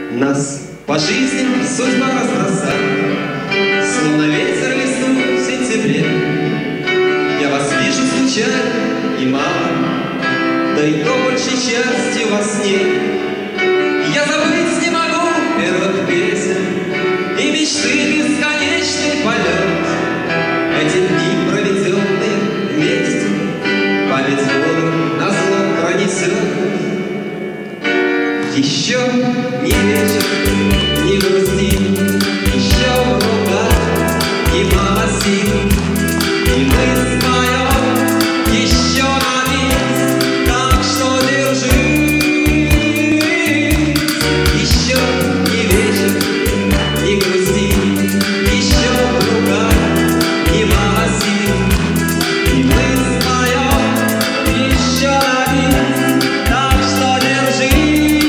Нас по жизни судьба разбросала, словно ветер листву в сентябре. Я вас вижу случайно и мало, да и то большей частью во сне. Я забыть не могу первых песен и мечты бесконечный полет. Эти дни, проведенные вместе, память воду назло пронесет. Еще не вечер, не грусти, еще в руках и мама сил, и мы споем еще на бис, так что держись. Еще не вечер, не грусти, еще в руках и мама сил, и мы споем еще на бис, так что держись.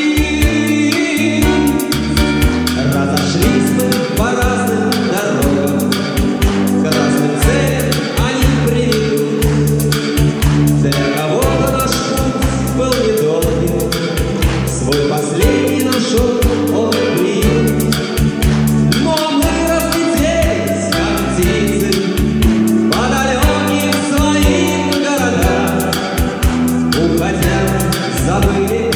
Разошлись мы по разным дорогам, к разным целям они приведут. Для кого-то наш путь был недолгий, свой последний нашел он приют. Но мы разлетелись, как птицы, по далеким своим городам, уходя, забыли